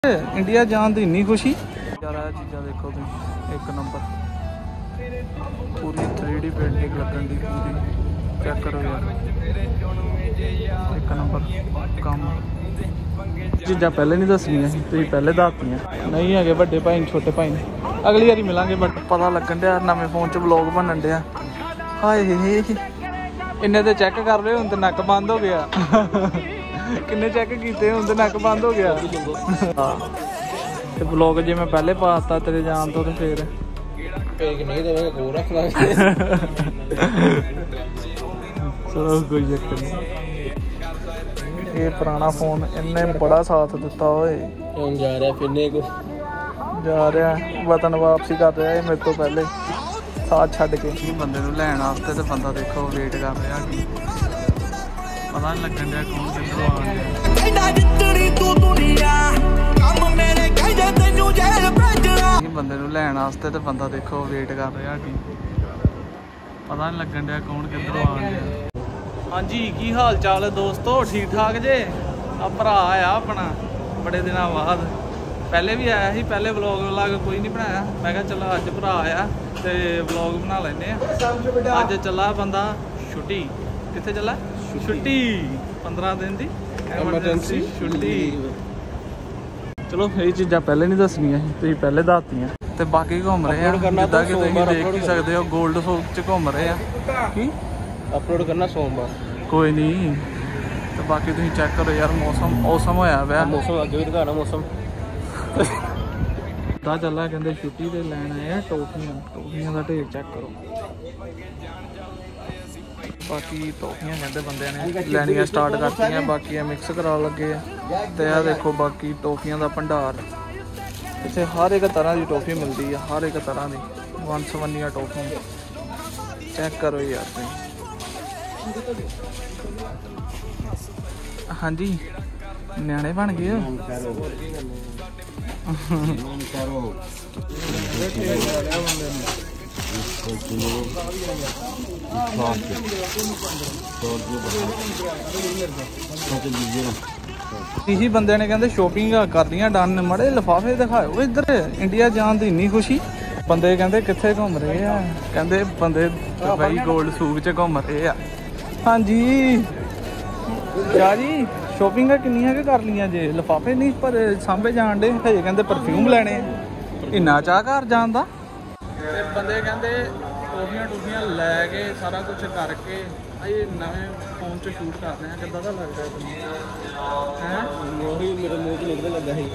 India जान की इन्नी खुशी यार। आ चीज़ा देखो तुम, एक नंबर पूरी 3D पेंटिंग लगन दी पूरी। चेक करो यार, एक नंबर काम। चीज़ा पहले नहीं दसनिया सी, तुसीं पहले दसतियां नहीं है। बड़े भाई छोटे भाई ने अगली बारी मिलांगे। बट पता लगन दिया नवे फोन च ब्लॉग बनन दिया। हाय इन्ने तो चेक कर रहे हुण ते नक बंद हो गया। किन्ने चेक किए हुण ते नक बंद हो गया। ते ब्लॉग जे मैं पहले पाता तेरे जान तो फिर नहीं देवेंगे को रख लांगे। चलो कोई चक्कर नहीं। ये पुराना फोन इन्ने बड़ा साथ दिता होए। जा रहा फिरने को जा रहा वतन वापसी कर रहा है मेरे तो पहले साथ छड्ड के। बंदे नूं लैण वास्ते ते बंदा देखो वेट कर रहा कि पता नहीं लगन दिया कौन किधरों आ गया। बंदे नूं लैण वास्ते ते बंदा देखो वेट कर रहा कि पता नहीं लगन दिया कौन किधरों आ गया। हाँ जी, की हाल चाल है दोस्तों, ठीक ठाक जे? आ भरा आया अपना बड़े दिनों बाद। पहले भी आया ही, पहले व्लॉग व्लॉग कोई नहीं बनाया। मैं कहा चलो अज भरा आया तो व्लॉग बना लेने। अज चला बंदा छुट्टी। कित्थे चला? छुट्टी 15 दिन की एमरजेंसी छुट्टी। चलो ये चीज़ा पहले नहीं दसनिया सी, तुसीं पहले दसतियां। तो बाकी घूम रहे हैं जिद्दां कि तुसीं देख ही सकते हो, गोल्ड फोक च घूम रहे हैं। की अपलोड करना सोमवार कोई नहीं। तो बाकी तुम चेक करो यार, मौसम औसम होया पिया। मौसम अगे भी दिखाना मौसम पता चला कहते छुट्टी तो लैन आए टॉफियां। टॉफियां का ढेर चेक करो। बाकी टॉफियां कहते बंदे ने लैनियां स्टार्ट करती। बाकी मिक्स करा लगे तो यह देखो बाकी टॉफियां का भंडार। इतने हर एक तरह की टॉफी मिलती है, हर एक तरह की वन सवनिया टॉफियां। चेक करो यार तुम। हाँ जी न्याणे बन गए हो। किसी बंदे ने कहते शॉपिंग कर दियां डन, मड़े लिफाफे दिखाओ इधर। इंडिया जान की इन्नी खुशी। बंदे कहते कित्थे घूम रहे हैं, कहते बंदे भाई गोल्ड सूक च घूम रहे हैं। हाँ जी क्या जी शॉपिंग किन्नियां के कर लियां जे? लिफाफे नहीं पर सांभे जान डे हजे, कहते परफ्यूम लैने। इन्ना चाह घर जान दा। बंदे कहते टॉफियां टूफियां लैके सारा कुछ करके ये नवे फोन च शूट करते हैं। किद्दां दा लगदा है? मेरे मूँह च निकलने लगा ही।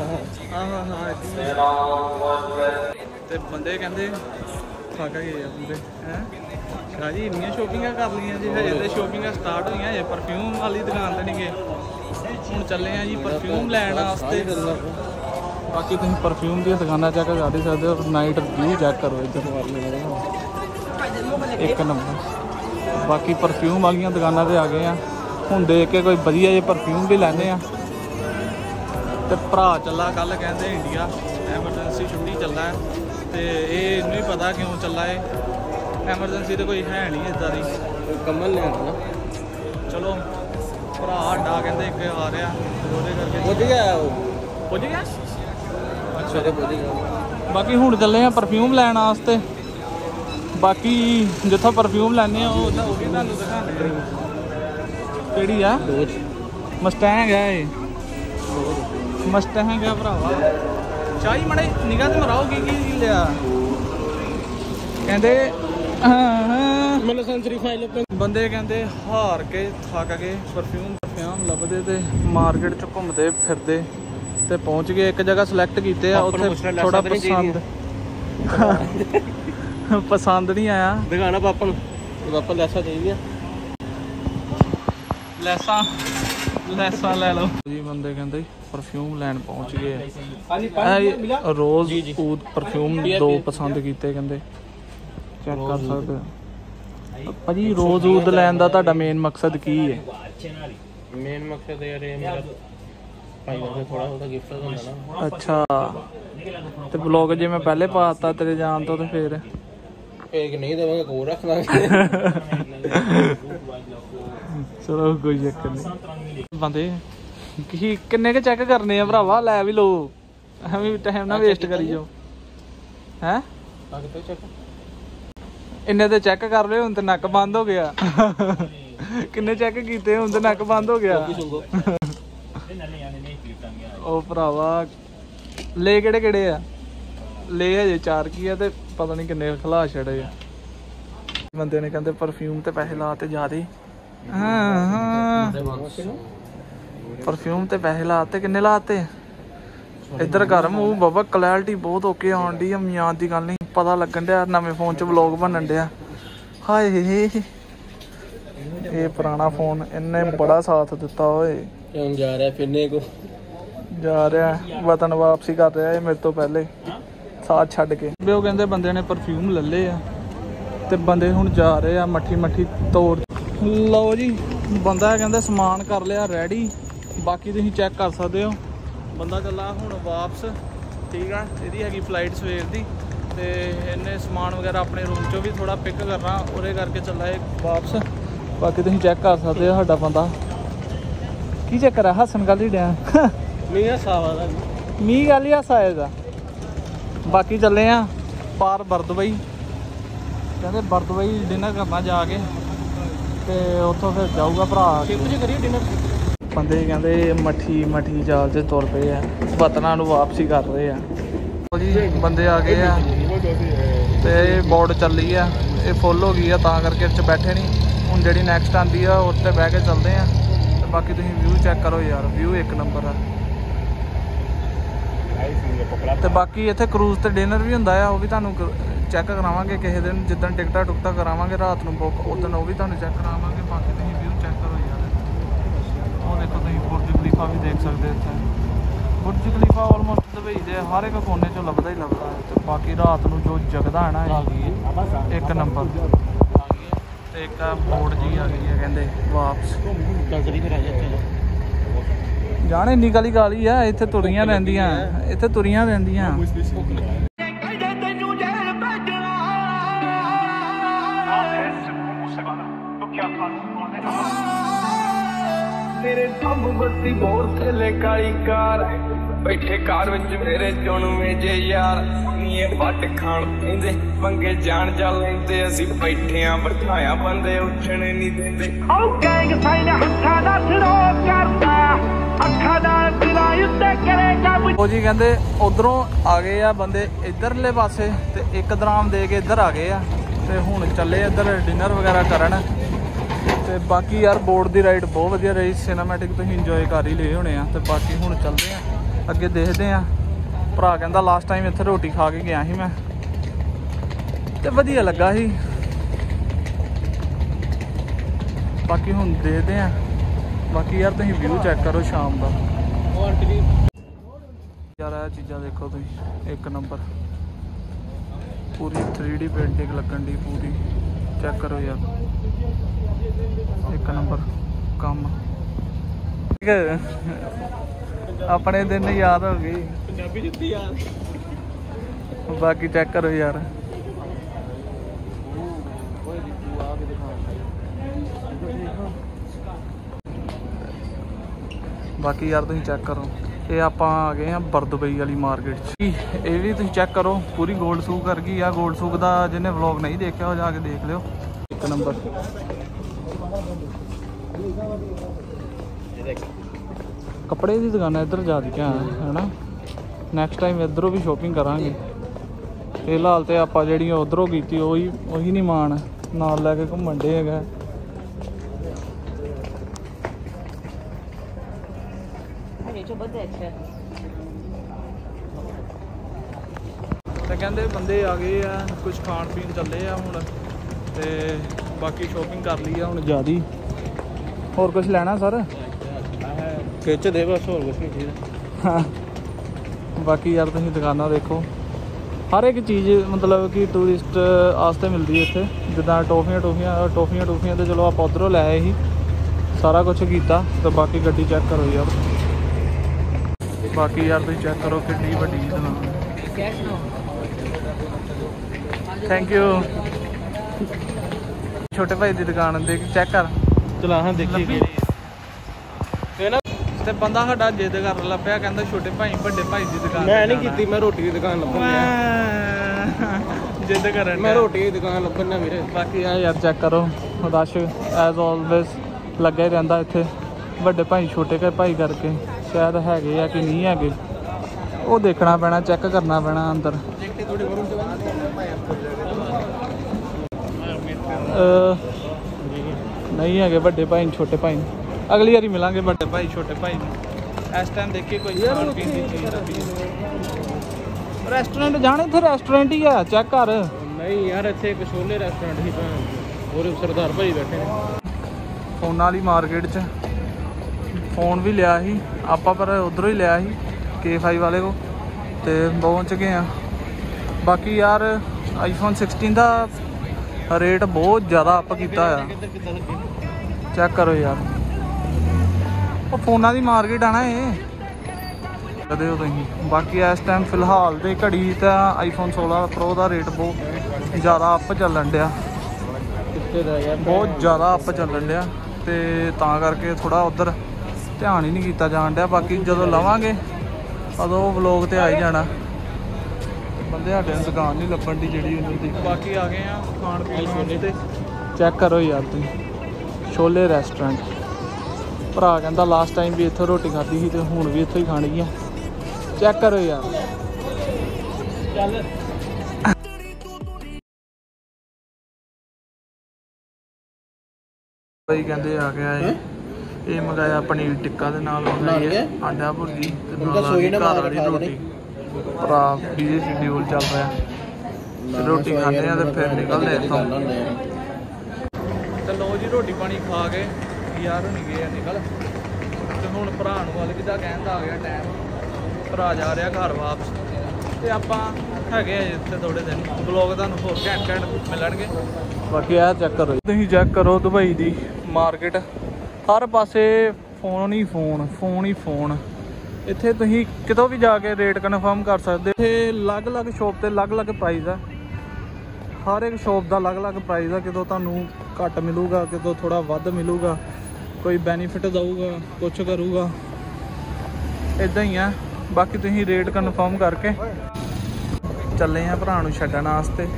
ते बंदे कहते थक गए पूरे हैं। शाह जी इन्नियां शॉपिंगां कर लियां जी? हजे तो शॉपिंगां स्टार्ट हुई, हजे परफ्यूम वाली दुकान ते नहीं गए। हुण चले हैं जी परफ्यूम लैण वास्ते। बाकी तुम परफ्यूम दी दुकानां चेक कर ही सकते हो। नाइट व्यू चेक करो इधर, एक नंबर। बाकी परफ्यूम वाली दुकानां ते आ गए हैं। हुण देख के कोई वधिया जे परफ्यूम भी लैने। तो भरा चला कल कहते इंडिया एमरजेंसी छुट्टी चला है। तो ये नहीं पता क्यों चला है। एमरजेंसी तो कोई है नहीं इदा दी कमल ने आना। चलो भरा आडा कहते एक आ रहा करके पुज गया। पुज गया अच्छा तो पुज गया। बाकी हुण चले हैं परफ्यूम लैण वास्ते। बाकी जिथों परफ्यूम लैने वो भी तुहानूं दिखाने। किहड़ी है? मस्टैंग है ये, मस्टैंग है भरावा। चाही मड़े निगाह ते मराओ की लिया कहते। बंदे कहते हार के थक गए, परफ्यूम परफ्यूम लभदे ते मार्केट च घूमते फिरते ते पहुँच गए एक जगह सिलेक्ट किए। उत्थे थोड़ा पसंद नहीं आया। दिखाना पापा पापा लैसा चाहिए, लैसा ले लो जी। बंदे कहते परफ्यूम लैन पहुँच गए। रोज ऊद परफ्यूम 2 पसंद किए कहते। चेक कर सकते भाजी रोज ऊद लैन का तुहाडा मेन मकसद की है? मेन मकसद यार मेरा भाई का थोड़ा थोड़ा गिफ्ट होंदा ना। अच्छा तो ब्लॉग जे मैं पहले पाता तेरे जान तो फिर एक नहीं देवेंगे को रख लांगे। चलो कोई चक्कर नहीं। बंदे ਕੀ ਕਿੰਨੇ ਕ ਚੈੱਕ ਕਰਨੇ ਆ ਭਰਾਵਾ, ਲੈ ਵੀ ਲੋ, ਐਵੇਂ ਟਾਈਮ ਨਾ ਵੇਸਟ ਕਰੀ ਜਾਓ। ਹੈ ਇੰਨੇ ਤੇ ਚੈੱਕ ਕਰ ਲਿਓ, ਹੁਣ ਤੇ ਨੱਕ ਬੰਦ ਹੋ ਗਿਆ। ਕਿੰਨੇ ਚੈੱਕ ਕੀਤੇ, ਹੁਣ ਤੇ ਨੱਕ ਬੰਦ ਹੋ ਗਿਆ। ਉਹ ਭਰਾਵਾ ਲੈ ਕਿਹੜੇ ਕਿਹੜੇ ਆ, ਲੈ ਹਜੇ 4 ਕੀ ਆ ਤੇ ਪਤਾ ਨਹੀਂ ਕਿੰਨੇ ਖਲਾ ਛੜੇ ਆ। ਬੰਦੇ ਨੇ ਕਹਿੰਦੇ ਪਰਫਿਊਮ ਤੇ ਪੈਸੇ ਲਾ ਤੇ ਜ਼ਿਆਦੇ। ਹਾਂ ਪਰਫਿਊਮ ਤੇ ਪੈਸੇ ਲਾਤੇ, ਕਿੰਨੇ ਲਾਤੇ? ਇੱਧਰ ਕਰ ਮੂੰਹ ਬਾਬਾ, ਕੁਆਲਿਟੀ ਬਹੁਤ ਓਕੇ ਆਉਣ ਡਈ ਆ, ਮਜ਼ਾਕ ਦੀ ਗੱਲ ਨਹੀਂ। ਪਤਾ ਲੱਗਣ ਡਿਆ ਨਵੇਂ ਫੋਨ 'ਚ ਵਲੋਗ ਬਣਨ ਡਿਆ। ਹਾਏ ਇਹ ਪੁਰਾਣਾ ਫੋਨ ਇਹਨੇ ਬੜਾ ਸਾਥ ਦਿੱਤਾ ਓਏ। ਜਾ ਰਿਹਾ ਫਿਰਨੇ ਕੋ, ਜਾ ਰਿਹਾ ਵਤਨ ਵਾਪਸੀ ਕਰ ਰਿਹਾ ਇਹ ਮੇਰੇ ਤੋਂ ਪਹਿਲੇ ਸਾਥ ਛੱਡ ਕੇ। ਉਹ ਕਹਿੰਦੇ ਬੰਦੇ ਨੇ ਪਰਫਿਊਮ ਲੈ ਲਏ ਆ ਤੇ ਬੰਦੇ ਹੁਣ ਜਾ ਰਹੇ ਆ ਮੱਠੀ ਤੋੜ। ਲਓ ਜੀ ਬੰਦਾ ਕਹਿੰਦਾ ਸਮਾਨ ਕਰ ਲਿਆ ਰੈਡੀ, ਬਾਕੀ ਤੁਸੀਂ ਚੈੱਕ ਕਰ ਸਕਦੇ ਹੋ। ਬੰਦਾ ਚੱਲਾ ਹੁਣ ਵਾਪਸ, ਠੀਕ ਆ। ਇਹਦੀ ਹੈਗੀ ਫਲਾਈਟ ਸਵੇਰ ਦੀ ਤੇ ਇਹਨੇ ਸਮਾਨ ਵਗੈਰਾ ਆਪਣੇ ਰੂਮ 'ਚੋਂ ਵੀ ਥੋੜਾ ਪਿਕ ਕਰਨਾ, ਉਹਦੇ ਕਰਕੇ ਚੱਲਾ ਇਹ ਵਾਪਸ। ਬਾਕੀ ਤੁਸੀਂ ਚੈੱਕ ਕਰ ਸਕਦੇ ਹੋ ਸਾਡਾ ਬੰਦਾ। ਕੀ ਚੱਕਰ ਆ, ਹੱਸਣ ਗੱਲ ਹੀ ਡਿਆ? ਮੀਂਹ ਹੱਸਾ, ਮੀਂਹ ਗੱਲ ਹੀ ਹੱਸਾ ਆਏਗਾ। ਬਾਕੀ ਚੱਲੇ ਆ ਪਾਰ ਬਰਦੁਬਈ, ਕਹਿੰਦੇ ਬਰਦੁਬਈ ਡਿਨਰ ਕਰਨਾ ਜਾ ਕੇ ਤੇ ਉੱਥੋਂ ਫਿਰ ਜਾਊਗਾ ਭਰਾ। ਕਰੀਏ ਡਿਨਰ। ਬੰਦੇ ਕਹਿੰਦੇ ਮੱਠੀ ਜਾਲ 'ਚ ਤੁਰ ਪਏ ਆ, ਵਤਨਾਂ ਨੂੰ ਵਾਪਸੀ ਕਰ ਰਹੇ ਆ ਜੀ। ਬੰਦੇ ਆ ਗਏ ਆ ਤੇ ਬੋਰਡ ਚੱਲੀ ਆ, ਇਹ ਫੁੱਲ ਹੋ ਗਈ ਆ ਤਾਂ ਕਰਕੇ ਇਹ 'ਚ ਬੈਠੇ ਨਹੀਂ। ਹੁਣ ਜਿਹੜੀ ਨੈਕਸਟ ਆਉਂਦੀ ਆ ਉਸ 'ਤੇ ਬਹਿ ਕੇ ਚੱਲਦੇ ਆ। ਤੇ ਬਾਕੀ ਤੁਸੀਂ ਵਿਊ ਚੈੱਕ ਕਰੋ ਯਾਰ, ਵਿਊ ਇੱਕ ਨੰਬਰ ਆ। ਤੇ ਬਾਕੀ ਇੱਥੇ ਕਰੂਜ਼ ਤੇ ਡਿਨਰ ਵੀ ਹੁੰਦਾ ਆ, ਉਹ ਵੀ ਤੁਹਾਨੂੰ ਚੈੱਕ ਕਰਾਵਾਂਗੇ ਕਿਸੇ ਦਿਨ, ਜਿੱਦਣ ਟਿਕਟਾਂ ਕਰਾਵਾਂਗੇ ਰਾਤ ਨੂੰ ਬੁੱਕ, ਉਦੋਂ ਉਹ ਵੀ ਤੁਹਾਨੂੰ ਚੈੱਕ ਕਰਾਵਾਂਗੇ। ਬਾਕੀ ਤੁਸੀਂ ਵਿਊ ਚੈੱਕ ਕਰੋ ਯਾਰ, ਉਹ ਦੇਖੋ ਤੁਸੀਂ ਬੁਰਜ ਖਲੀਫਾ ਵੀ ਦੇਖ ਸਕਦੇ ਇੱਥੇ। ਬੁਰਜ ਖਲੀਫਾ ਆਲਮੋਸਟ ਦੁਬਈ ਦੇ ਹਰ ਇੱਕ ਕੋਨੇ 'ਚੋਂ ਲੱਭਦਾ ਹੀ ਲੱਭਦਾ। ਤੇ ਬਾਕੀ ਰਾਤ ਨੂੰ ਜੋ ਜਗਦਾ ਹੈ ਨਾ ਇੱਕ ਨੰਬਰ। ਤੇ ਇੱਕ ਬੋਰਡ ਜੀ ਆ ਗਈ ਹੈ ਕਹਿੰਦੇ ਵਾਪਸ ਜਾਣ। ਇੰਨੀ ਗਾਲੀ ਆ ਇੱਥੇ, ਤੁਰੀਆਂ ਰਹਿੰਦੀਆਂ ਇੱਥੇ, ਤੁਰੀਆਂ ਰਹਿੰਦੀਆਂ। ਮੇਰੇ ਸਭ ਬੱਤੀ ਬਹੁਤ ਥੱਲੇ ਕਾਲੀ ਕਾਰ, ਬੈਠੇ ਕਾਰ ਵਿੱਚ ਮੇਰੇ ਚੁਣਵੇਂ ਜੇ ਯਾਰ। ਨੀਏ ਵੱਟ ਖਾਣ ਪੈਂਦੇ ਪੰਗੇ ਜਾਣ ਜਾ ਲੈਂਦੇ, ਅਸੀਂ ਬੈਠੇ ਆਂ ਬਿਠਾਇਆ ਬੰਦੇ ਉੱਠਣ ਨਹੀਂ ਦਿੰਦੇ। ਉਹ ਗੈਂਗ ਸਾਈਨ ਹੱਥਾਂ ਦਾ ਥਰੋ ਕਰਦਾ, ਅੱਖਾਂ ਨਾਲ ਦਿਲਾਂ ਉੱਤੇ ਕਰੇਗਾ। ਉਹ ਜੀ ਕਹਿੰਦੇ ਉਧਰੋਂ ਆ ਗਏ ਆ ਬੰਦੇ ਇੱਧਰਲੇ ਪਾਸੇ ਤੇ ਇੱਕ ਦਰਾਮ ਦੇ ਕੇ ਇੱਧਰ ਆ ਗਏ ਆ ਤੇ ਹੁਣ ਚੱਲੇ ਇੱਧਰ ਡਿਨਰ ਵਗੈਰਾ ਕਰਨ। ਤੇ ਬਾਕੀ ਯਾਰ ਬੋਰਡ ਦੀ ਰਾਈਡ ਬਹੁਤ ਵਧੀਆ ਰਹੀ, ਸਿਨੇਮੈਟਿਕ ਤੁਸੀਂ ਇੰਜੋਏ ਕਰ ਹੀ ਲਏ ਹੋਣੇ ਆ। ਤੇ ਬਾਕੀ ਹੁਣ ਚੱਲਦੇ ਆ ਅੱਗੇ, ਦੇਖਦੇ ਆ। ਭਰਾ ਕਹਿੰਦਾ ਲਾਸਟ ਟਾਈਮ ਇੱਥੇ ਰੋਟੀ ਖਾ ਕੇ ਗਿਆ ਸੀ ਮੈਂ ਤੇ ਵਧੀਆ ਲੱਗਾ ਸੀ। ਬਾਕੀ ਹੁਣ ਦੇਖਦੇ ਆ। ਬਾਕੀ ਯਾਰ ਤੁਸੀਂ ਵਿਊ ਚੈੱਕ ਕਰੋ ਸ਼ਾਮ ਦਾ ਯਾਰ, ਇਹ ਚੀਜ਼ਾਂ ਦੇਖੋ ਤੁਸੀਂ ਇੱਕ ਨੰਬਰ, ਪੂਰੀ 3D ਪੇਂਟਿੰਗ ਲੱਗਣ ਦੀ ਪੂਰੀ। ਚੈੱਕ ਕਰੋ ਯਾਰ ਇੱਕ ਨੰਬਰ ਕੰਮ। ਆਪਣੇ ਦਿਨ ਯਾਦ ਹੋ ਗਈ, ਪੰਜਾਬੀ ਜੁੱਤੀ ਯਾਦ। ਬਾਕੀ ਚੈੱਕ ਕਰੋ ਯਾਰ, ਬਾਕੀ ਯਾਰ ਤੁਸੀਂ ਚੈੱਕ ਕਰੋ। ਇਹ ਆਪਾਂ ਆ ਗਏ ਆ ਬਰਦੁਬਈ ਵਾਲੀ ਮਾਰਕੀਟ 'ਚ। ਇਹ ਵੀ ਤੁਸੀਂ ਚੈੱਕ ਕਰੋ, ਪੂਰੀ ਗੋਲਡ ਸੂਕ ਕਰ ਗਈ ਆ। ਗੋਲਡ ਸੂਕ ਦਾ ਜਿਹਨੇ ਵਲੌਗ ਨਹੀਂ ਦੇਖਿਆ ਉਹ ਜਾ ਕੇ ਦੇਖ ਲਿਓ, ਇੱਕ ਨੰਬਰ। ਕੱਪੜੇ ਦੀ ਦੁਕਾਨਾਂ ਇੱਧਰ ਜ਼ਿਆਦੀਆਂ ਹੈ ਨਾ। ਨੈਕਸਟ ਟਾਈਮ ਇੱਧਰੋਂ ਵੀ ਸ਼ੋਪਿੰਗ ਕਰਾਂਗੇ। ਫਿਲਹਾਲ ਤੇ ਆਪਾਂ ਜਿਹੜੀਆਂ ਉੱਧਰੋਂ ਕੀਤੀ ਉਹੀ ਨਹੀਂ ਮਾਣ ਨਾਲ ਲੈ ਕੇ ਘੁੰਮਣ ਡੇ ਹੈਗਾ। ਤੇ ਕਹਿੰਦੇ ਬੰਦੇ ਆ ਗਏ ਆ, ਕੁਝ ਖਾਣ ਪੀਣ ਚੱਲੇ ਆ ਹੁਣ। ਤੇ ਬਾਕੀ ਸ਼ੋਪਿੰਗ ਕਰ ਲਈ ਆ ਹੁਣ ਜ਼ਿਆਦੀ। ਹੋਰ ਕੁਝ ਲੈਣਾ ਸਰ? ਖਿੱਚ ਦੇ ਬਸ, ਹੋਰ ਕੁਛ ਨਹੀਂ ਚਾਹੀਦਾ। ਬਾਕੀ ਯਾਰ ਤੁਸੀਂ ਦੁਕਾਨਾਂ ਦੇਖੋ, ਹਰ ਇੱਕ ਚੀਜ਼ ਮਤਲਬ ਕਿ ਟੂਰਿਸਟ ਵਾਸਤੇ ਮਿਲਦੀ ਹੈ ਇੱਥੇ। ਜਿੱਦਾਂ ਟੋਫੀਆਂ ਤੇ ਚਲੋ ਆਪਾਂ ਉੱਧਰੋਂ ਲੈ ਆਏ ਸੀ, ਸਾਰਾ ਕੁਛ ਕੀਤਾ। ਤੇ ਬਾਕੀ ਗੱਡੀ ਚੈੱਕ ਕਰੋ ਯਾਰ, ਬਾਕੀ ਯਾਰ ਤੁਸੀਂ ਚੈੱਕ ਕਰੋ ਕਿੰਨੀ ਵੱਡੀ ਦੁਕਾਨ। Thank you. ਛੋਟੇ ਭਾਈ ਦੀ ਦੁਕਾਨ ਦੇਖ ਚੈੱਕ ਕਰ, ਚਲਾ ਹਾਂ ਦੇਖੀ ਕਿਹੜੀ ਹੈ ਨਾ। ਤੇ ਬੰਦਾ ਸਾਡਾ ਜਿੱਦ ਕਰਨ ਲੱਪਿਆ, ਕਹਿੰਦਾ ਛੋਟੇ ਭਾਈ ਵੱਡੇ ਭਾਈ ਦੀ ਦੁਕਾਨ ਮੈਂ ਨਹੀਂ ਕੀਤੀ, ਮੈਂ ਰੋਟੀ ਦੀ ਦੁਕਾਨ ਲੱਭਣ ਜਿੱਦ ਕਰਨ ਮੈਂ ਰੋਟੀ ਦੀ ਦੁਕਾਨ ਲੱਭਣ ਨਾ ਵੀਰੇ। ਬਾਕੀ ਆ ਯਾਰ ਚੈੱਕ ਕਰੋ, ਰਸ਼ ਐਜ਼ ਆਲਵੇਜ਼ ਲੱਗਾ ਹੀ ਰਹਿੰਦਾ ਇੱਥੇ, ਵੱਡੇ ਭਾਈ ਛੋਟੇ ਭਾਈ ਕਰਕੇ। ਸ਼ਾਇਦ ਹੈਗੇ ਆ ਕਿ ਨਹੀਂ ਹੈਗੇ ਉਹ ਦੇਖਣਾ ਪੈਣਾ, ਚੈੱਕ ਕਰਨਾ ਪੈਣਾ ਅੰਦਰ। ਨਹੀਂ ਹੈਗੇ ਵੱਡੇ ਭਾਈ ਛੋਟੇ ਭਾਈ, ਅਗਲੀ ਵਾਰੀ ਮਿਲਾਂਗੇ ਵੱਡੇ ਭਾਈ ਛੋਟੇ ਭਾਈ ਨੂੰ। ਇਸ ਟਾਈਮ ਦੇਖੀਏ ਕੋਈ ਖਾਣ ਪੀਣ ਦੀ ਚੀਜ਼। ਰੈਸਟੋਰੈਂਟ ਜਾਣੇ, ਇੱਥੇ ਰੈਸਟੋਰੈਂਟ ਹੀ ਆ, ਚੈੱਕ ਕਰ। ਨਹੀਂ ਯਾਰ ਇੱਥੇ ਇੱਕ ਛੋਲੇ ਰੈਸਟੋਰੈਂਟ ਹੀ ਹੋਰ ਸਰਦਾਰ ਭਾਈ ਬੈਠੇ ਨੇ। ਫੋਨਾਂ ਵਾਲੀ ਮਾਰਕੀਟ 'ਚ ਫੋਨ ਵੀ ਲਿਆ ਸੀ ਆਪਾਂ, ਪਰ ਉੱਧਰੋਂ ਹੀ ਲਿਆ ਸੀ K5 ਵਾਲੇ ਕੋ, ਤੇ ਪਹੁੰਚ ਗਏ ਆ। ਬਾਕੀ ਯਾਰ iPhone 16 ਦਾ ਰੇਟ ਬਹੁਤ ਜ਼ਿਆਦਾ ਅਪ ਕੀਤਾ ਆ, ਚੈੱਕ ਕਰੋ ਯਾਰ। ਉਹ ਫੋਨਾਂ ਦੀ ਮਾਰਕੀਟ ਆ ਨਾ ਇਹ, ਕਦੇ ਹੋ ਤੁਸੀਂ। ਬਾਕੀ ਇਸ ਟਾਈਮ ਫਿਲਹਾਲ ਦੇ ਘੜੀ ਤਾਂ iPhone 16 Pro ਦਾ ਰੇਟ ਬਹੁਤ ਜ਼ਿਆਦਾ ਅਪ ਚੱਲਣ ਡਿਆ, ਬਹੁਤ ਜ਼ਿਆਦਾ ਅਪ ਚੱਲਣ ਡਿਆ, ਤੇ ਤਾਂ ਕਰਕੇ ਥੋੜਾ ਉਧਰ ਧਿਆਨ ਹੀ ਨਹੀਂ ਕੀਤਾ ਜਾਣ ਡਿਆ। ਬਾਕੀ ਜਦੋਂ ਲਵਾਂਗੇ ਉਦੋਂ ਵਲੋਗ ਤੇ ਆ ਹੀ ਜਾਣਾ। ਬੰਦੇ ਸਾਡੇ ਨੂੰ ਦੁਕਾਨ ਨਹੀਂ ਲੱਭਣ ਦੀ ਜਿਹੜੀ ਉਹਨਾਂ ਦੀ। ਬਾਕੀ ਆ ਗਏ ਆ ਖਾਣ ਪੀਣ ਤੇ, ਚੈੱਕ ਕਰੋ ਯਾਰ ਤੁਸੀਂ, ਛੋਲੇ ਰੈਸਟੋਰੈਂਟ। ਭਰਾ ਕਹਿੰਦਾ ਲਾਸਟ ਟਾਈਮ ਵੀ ਇੱਥੋਂ ਰੋਟੀ ਖਾਧੀ ਸੀ ਤੇ ਹੁਣ ਵੀ ਇੱਥੋਂ ਹੀ ਖਾਣੀ ਆ, ਚੈੱਕ ਕਰੋ ਯਾਰ। ਚੱਲ ਭਾਈ ਕਹਿੰਦੇ ਆ ਗਿਆ ਇਹ ਮੰਗਾਇਆ ਪਨੀਰ ਟਿੱਕਾ ਦੇ ਨਾਲ ਮੰਗਾਈ ਹੈ ਆਂਡਾ ਭੁਰਜੀ ਤੇ ਨਾਲ ਘਰ ਵਾਲੀ ਰੋਟੀ। ਭਰਾ ਬਿਜ਼ੀ ਸ਼ਡਿਊਲ ਚੱਲ ਰਿਹਾ, ਰੋਟੀ ਖਾਂਦੇ ਆ ਤੇ ਫਿਰ ਨਿਕਲਦੇ ਇੱਥੋਂ। ਤੇ ਲੋ ਜੀ ਰੋਟੀ ਪਾਣੀ ਖਾ ਕੇ ਯਾਰ ਨਹੀਂ ਗਏ ਆ ਨਿਕਲ, ਤੇ ਹੁਣ ਭਰਾ ਨੂੰ ਅਲਵਿਦਾ ਕਹਿਣ ਦਾ ਆ ਗਿਆ ਟਾਈਮ। ਭਰਾ ਜਾ ਰਿਹਾ ਘਰ ਵਾਪਸ, ਤੇ ਆਪਾਂ ਹੈਗੇ ਆ ਇੱਥੇ ਥੋੜੇ ਦਿਨ। ਵਲੋਗ ਤੁਹਾਨੂੰ ਹੋਰ ਘੈਂਟ ਮਿਲਣਗੇ। ਬਾਕੀ ਇਹ ਚੈੱਕ ਕਰੋ, ਤੁਸੀਂ ਚੈੱਕ ਕਰੋ ਦੁਬਈ ਦੀ ਮਾਰਕੀਟ, ਹਰ ਪਾਸੇ ਫੋਨ ਹੀ ਫੋਨ। ਇੱਥੇ ਤੁਸੀਂ ਕਿਤੋਂ ਵੀ ਜਾ ਕੇ ਰੇਟ ਕਨਫਰਮ ਕਰ ਸਕਦੇ। ਇੱਥੇ ਅਲੱਗ-ਅਲੱਗ ਸ਼ੋਪ ਤੇ ਅਲੱਗ-ਅਲੱਗ ਪ੍ਰਾਈਸ ਆ, ਹਰ ਇੱਕ ਸ਼ੋਪ ਦਾ ਅਲੱਗ-ਅਲੱਗ ਪ੍ਰਾਈਸ ਆ। ਕਿਤੋਂ ਤੁਹਾਨੂੰ ਘੱਟ ਮਿਲੂਗਾ, ਕਿਤੋਂ ਥੋੜਾ ਵੱਧ ਮਿਲੂਗਾ, ਕੋਈ ਬੈਨੀਫਿਟ ਦਊਗਾ, ਕੁਛ ਕਰੂਗਾ, ਇਦਾਂ ਹੀ ਆ। ਬਾਕੀ ਤੁਸੀਂ ਰੇਟ ਕਨਫਰਮ ਕਰਕੇ ਚੱਲੇ ਆ ਭਰਾ ਨੂੰ ਛੱਡਣ ਵਾਸਤੇ।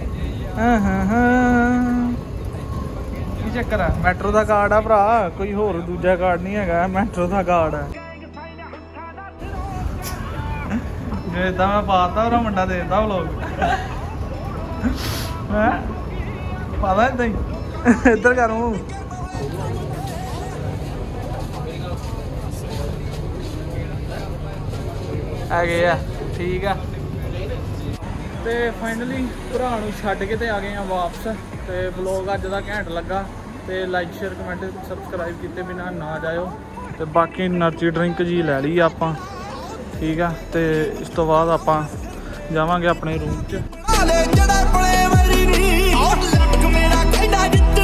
ਕੀ ਚੱਕਰ ਆ? ਮੈਟਰੋ ਦਾ ਕਾਰਡ ਆ ਭਰਾ, ਕੋਈ ਹੋਰ ਦੂਜਾ ਕਾਰਡ ਨਹੀਂ ਹੈਗਾ, ਮੈਟਰੋ ਦਾ ਕਾਰਡ ਆ। ਜੇ ਇਦਾਂ ਮੈਂ ਪਾਤਾ ਉਹਦਾ ਮੁੰਡਾ ਦੇ ਦਿੰਦਾ ਵਲੋਗ ਹੈ, ਪਾਦਾ ਇਦਾਂ ਹੀ। ਇੱਧਰ ਕਰ ਮੂੰਹ। ਹੈਗੇ ਆ ਠੀਕ ਆ। ਤੇ ਫਾਈਨਲੀ ਭਰਾ ਨੂੰ ਛੱਡ ਕੇ ਤੇ ਆ ਗਏ ਆ ਵਾਪਸ। ਤੇ ਵਲੋਗ ਅੱਜ ਦਾ ਘੈਂਟ ਲੱਗਾ ਤੇ ਲਾਈਕ ਸ਼ੇਅਰ ਕਮੈਂਟ ਸਬਸਕ੍ਰਾਈਬ ਕੀਤੇ ਬਿਨਾਂ ਨਾ ਜਾਇਓ। ਤੇ ਬਾਕੀ એનર્ਜੀ ਡਰਿੰਕ ਜੀ ਲੈ ਲਈ ਆਪਾਂ, ਠੀਕ ਆ। ਤੇ ਇਸ ਤੋਂ ਬਾਅਦ ਆਪਾਂ ਜਾਵਾਂਗੇ ਆਪਣੇ ਰੂਮ 'ਚ।